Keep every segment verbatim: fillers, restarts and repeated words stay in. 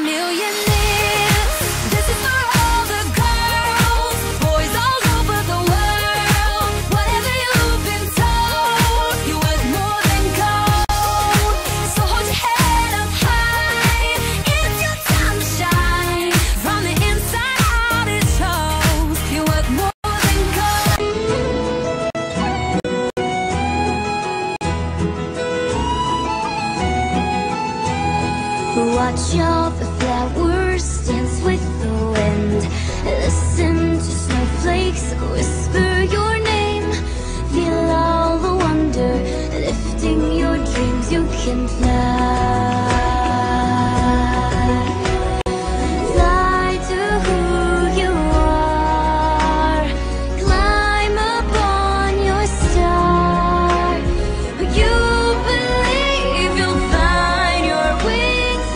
millionaire. This is for all the girls, boys all over the world. Whatever you've been told, you're worth more than gold. So hold your head up high, it's your time to shine. From the inside out it shows, you're worth more than gold. Watch all the flowers dance with the wind. Listen to snowflakes whisper your name. Feel all the wonder lifting your dreams. You can fly. Fly to who you are. Climb upon your star. You believe you'll find your wings.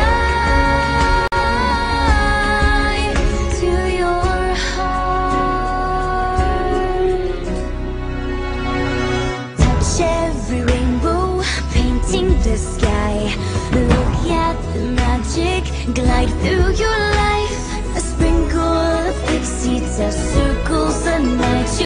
Fly to your heart. Touch every rainbow, painting the sky. Look at the magic, glide through your life. A sprinkle of pixie dust circles the night.